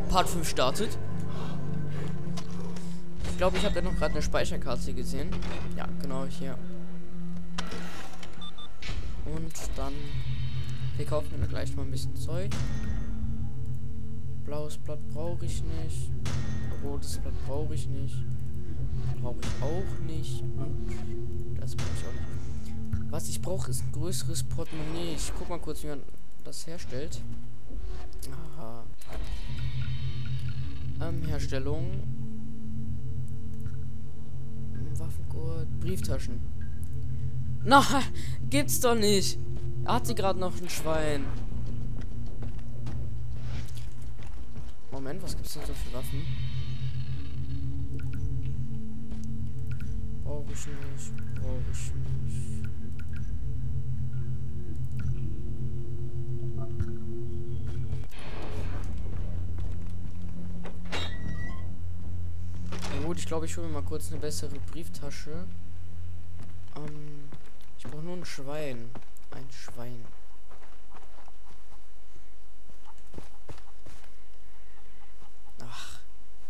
Part 5 startet. Ich glaube, ich habe da noch gerade eine Speicherkarte gesehen. Ja, genau hier. Und dann wir kaufen wir gleich mal ein bisschen Zeug. Blaues Blatt brauche ich nicht. Rotes Blatt brauche ich nicht. Brauche ich auch nicht. Und das brauche ich auch nicht. Was ich brauche, ist ein größeres Portemonnaie. Ich guck mal kurz, wie man das herstellt. Aha. Herstellung. Waffengurt. Brieftaschen. Na, gibt's doch nicht. Hat sie gerade noch ein Schwein. Moment, was gibt's denn so für Waffen? Brauche ich nicht. Brauche ich nicht. Na gut, ich glaube, ich hole mir mal kurz eine bessere Brieftasche. Ich brauche nur ein Schwein. Ein Schwein. Ach.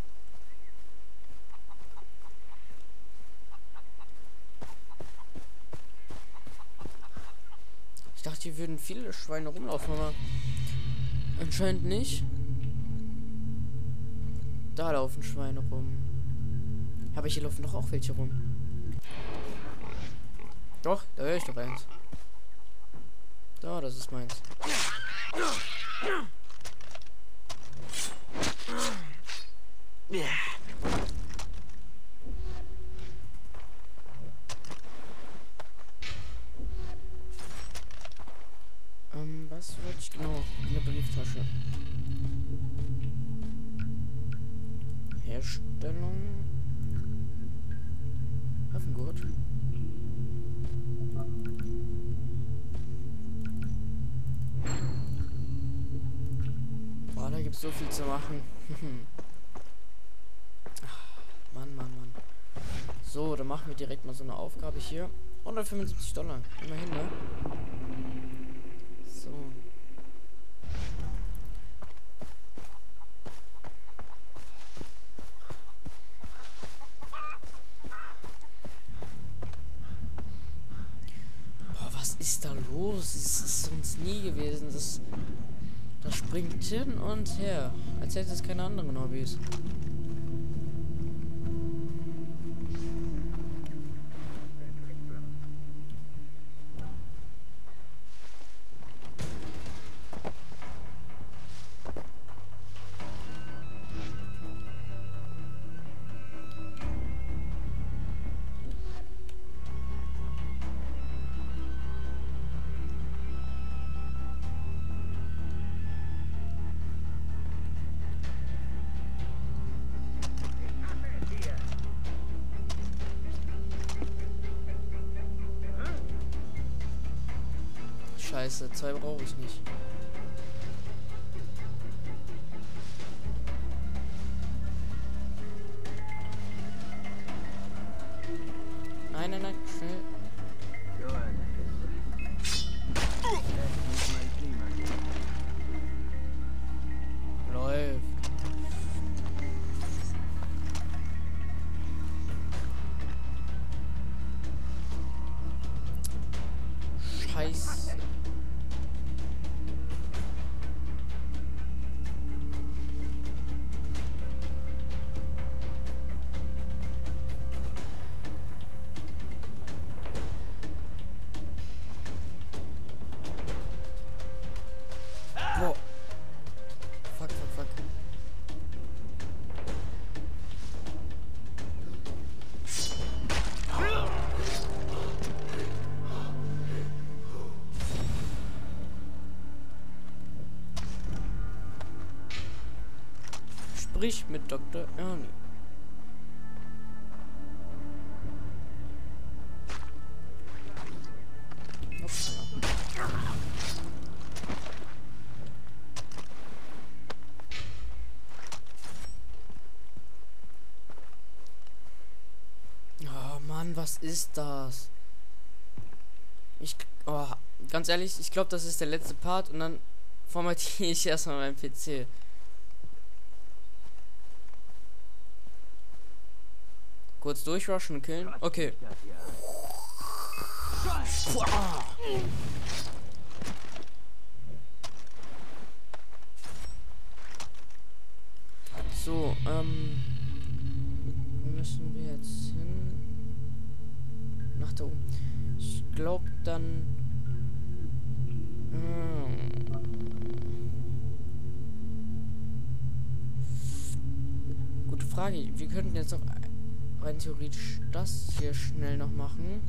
Ich dachte, hier würden viele Schweine rumlaufen, aber anscheinend nicht. Da laufen Schweine rum. Aber hier laufen doch auch welche rum. Doch, da höre ich doch eins. Da, das ist meins. Was wollte ich genau? Eine Brieftasche. Herstellung. Waffengurt. Boah, da gibt's so viel zu machen. Mann, Mann, Mann. So, dann machen wir direkt mal so eine Aufgabe hier. $175. Immerhin, ne? So. Boah, was ist da los? Es ist sonst nie gewesen. Das springt hin und her. Als hätte es keine anderen Hobbys. Scheiße, 2 brauche ich nicht. Nein, nein, nein, schnell. Läuft. Scheiße. Boah. Fuck, fuck, fuck. Sprich mit Dr. Ernie. Oh Mann, was ist das? Ganz ehrlich, ich glaube, das ist der letzte Part und dann formatiere ich erstmal meinen PC. Kurz durchrushen und killen. Okay. So, wo müssen wir jetzt hin? Nach da oben. Ich glaube dann. Gute Frage. Wir könnten jetzt auch rein theoretisch das hier schnell noch machen.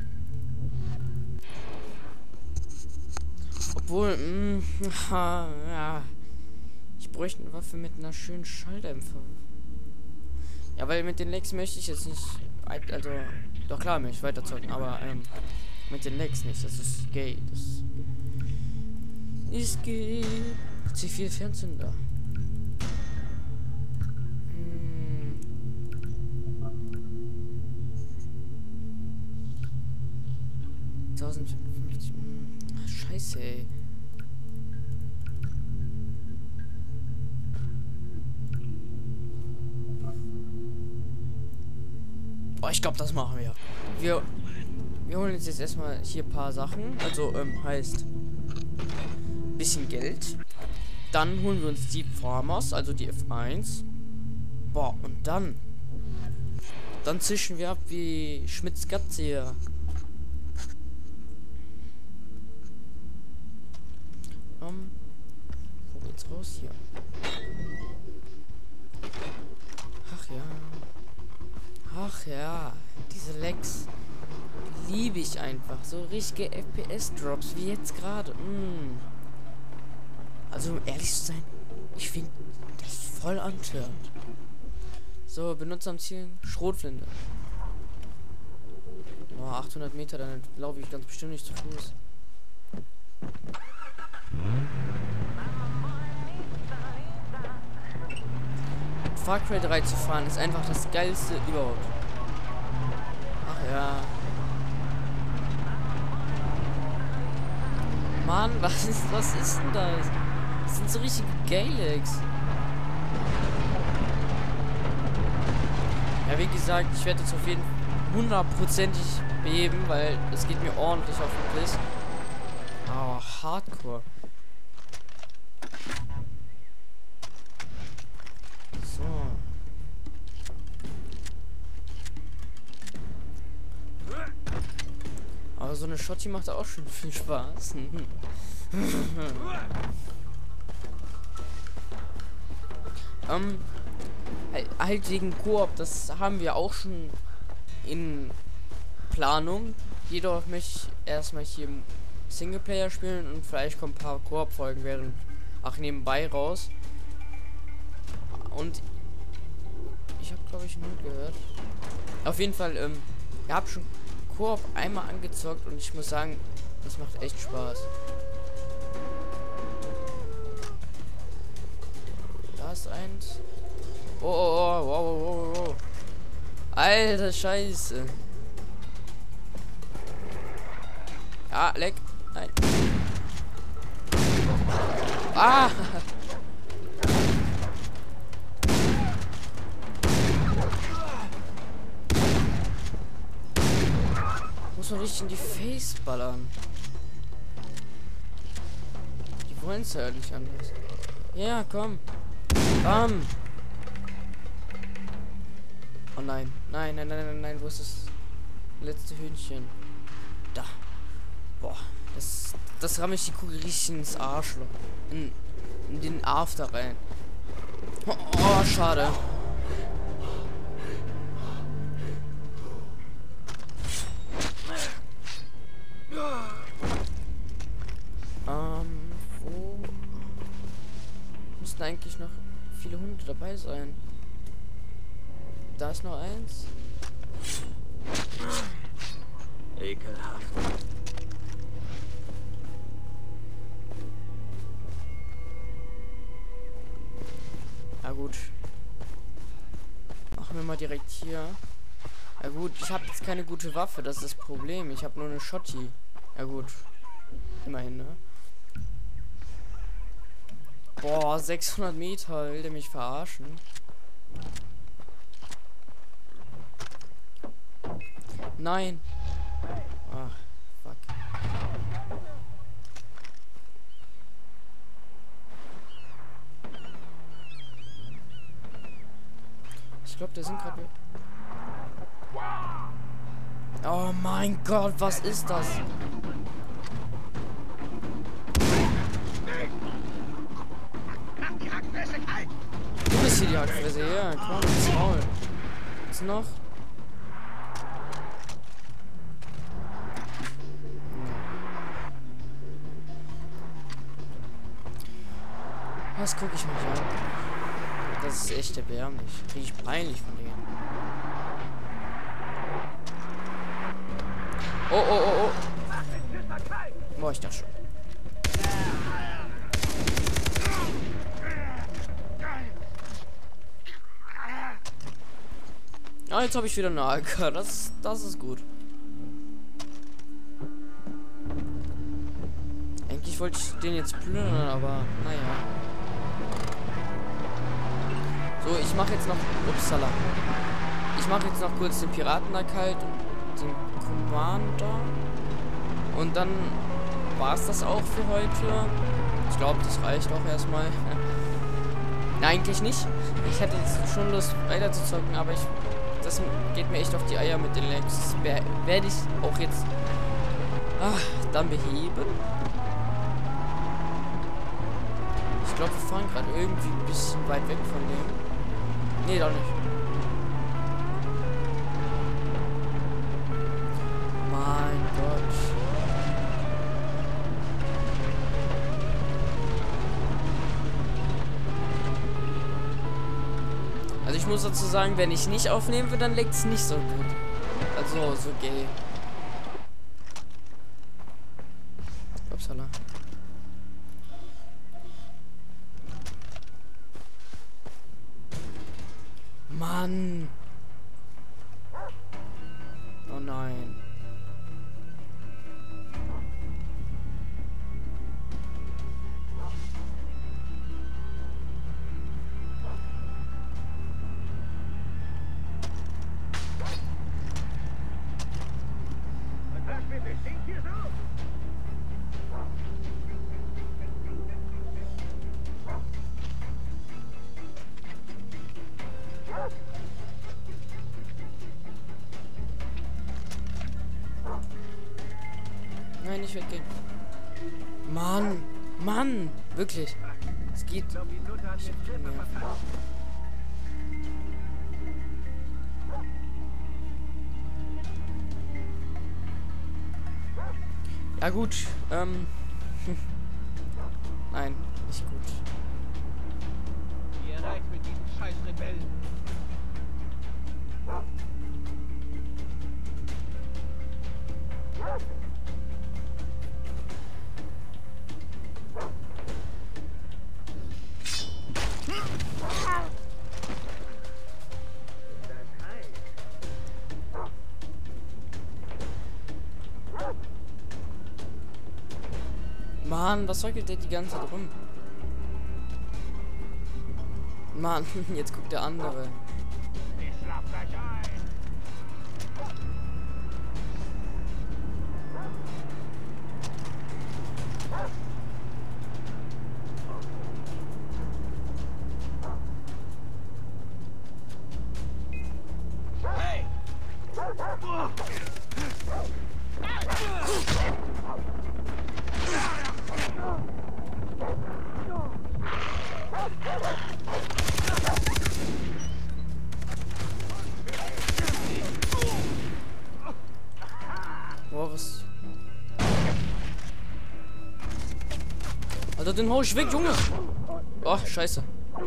Obwohl, ja. Ich bräuchte eine Waffe mit einer schönen Schalldämpfer. Ja, weil mit den Legs möchte ich jetzt nicht. Also, doch klar, möchte ich weiterzocken, aber mit den Legs nicht. Das ist gay. Das ist gay. C4 Fernzünder. 1050. Scheiße, ey. Oh, ich glaube, das machen wir. Wir holen uns jetzt erstmal hier ein paar Sachen. Also, heißt bisschen Geld. Dann holen wir uns die Farmers, also die F1. Boah, und dann zischen wir ab wie Schmitz Gatze hier. Wo geht's raus hier? Ach ja. Ach ja, diese Lags liebe ich einfach. So richtige FPS-Drops wie jetzt gerade. Also um ehrlich zu sein, ich finde das voll antörend. So, Benutzer am Ziel, Schrotflinte. Oh, 800 Meter, dann laufe ich ganz bestimmt nicht zu Fuß. Far Cry 3 zu fahren ist einfach das geilste überhaupt. Ach ja. Mann, was ist denn das? Das sind so richtige Gay-Legs. Ja, wie gesagt, ich werde jetzt auf jeden Fall 100%ig beheben, weil es geht mir ordentlich auf den Piss. Oh, Hardcore. So. Aber so eine Schotti macht auch schon viel Spaß. Halt wegen Koop, das haben wir auch schon in Planung. Jedoch möchte ich erstmal hier Singleplayer spielen und vielleicht kommen ein paar Koop-Folgen während nebenbei raus. Und ich habe, glaube ich, nur gehört. Auf jeden Fall, ich habe schon Koop einmal angezockt und ich muss sagen, das macht echt Spaß. Da ist eins. Oh. Alter Scheiße. Ah, leck. Nein. Ah! Muss man richtig in die Face ballern. Die wollen es ja nicht anders. Ja, komm. Bam. Oh nein. Nein. Wo ist das letzte Hühnchen? Da. Boah. Das ramme ich die Kugel richtig ins Arschloch. In den After rein. Oh, schade. Wo müssten eigentlich noch viele Hunde dabei sein? Da ist noch eins. Ekelhaft. Ja gut. Machen wir mal direkt hier. Ja gut, ich habe jetzt keine gute Waffe, das ist das Problem. Ich habe nur eine Schotti. Ja gut. Immerhin, ne? Boah, 600 Meter, will der mich verarschen? Nein. Ach, fuck. Ich glaube, da sind gerade... Oh mein Gott, was ist das? Du bist hier die Hackfresse, ja, komm, ins Maul. Was noch? Was gucke ich mich an? Das ist echt erbärmlich. Kriege ich peinlich von denen. Oh, oh, oh, oh. Boah, ich dachte schon. Ah, jetzt habe ich wieder eine AK. Das ist gut. Eigentlich wollte ich den jetzt plündern, aber naja. So, ich mache jetzt noch... Upsala. Ich mache jetzt noch kurz den Piraten-Kalt und den Commander. Und dann war es das auch für heute. Ich glaube, das reicht auch erstmal. Nein, eigentlich nicht. Ich hätte jetzt schon Lust weiter zu zocken, aber das geht mir echt auf die Eier mit den Lags. Werde ich auch jetzt dann beheben. Ich glaube, wir fahren gerade irgendwie ein bisschen weit weg von dem. Nee, doch nicht. Mein Gott. Also ich muss dazu sagen, wenn ich nicht aufnehmen will, dann leckt es nicht so gut. Also so gay. Upsala. Mann. Oh nein. Nein, nicht weggehen. Mann, Mann, wirklich. Es geht. Ich hab keine Nerven. Ja gut, nein, nicht gut. Ihr reicht mit diesen scheiß Rebellen. Mann, was soll der die ganze Zeit rum? Mann, jetzt guckt der andere. Ich schlaf gleich ein. Hey! Boah, was? Alter, den hau ich weg, Junge! Oh, scheiße.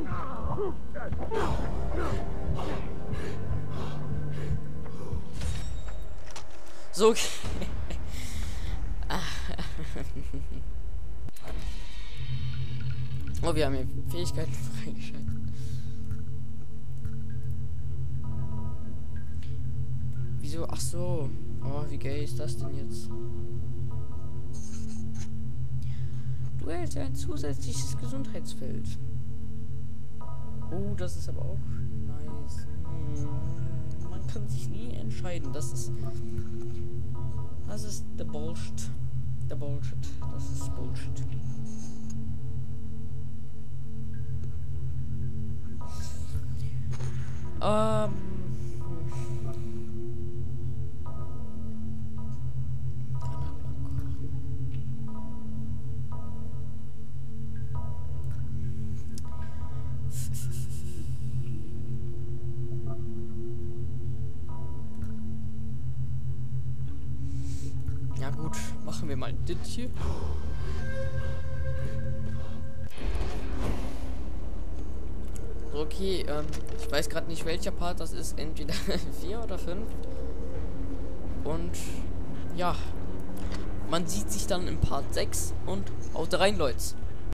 So, okay. Oh, wir haben hier Fähigkeiten freigeschaltet. Wieso? Ach so. Oh, wie gay ist das denn jetzt? Du erhältst ein zusätzliches Gesundheitsfeld. Oh, das ist aber auch nice. Mein man kann sich nie entscheiden. Das ist der Bullshit. Der Bullshit. Das ist Bullshit. Ja gut, machen wir mal das hier. Okay, ich weiß gerade nicht, welcher Part das ist. Entweder 4 oder 5. Und ja, man sieht sich dann im Part 6 und haut rein, Leute.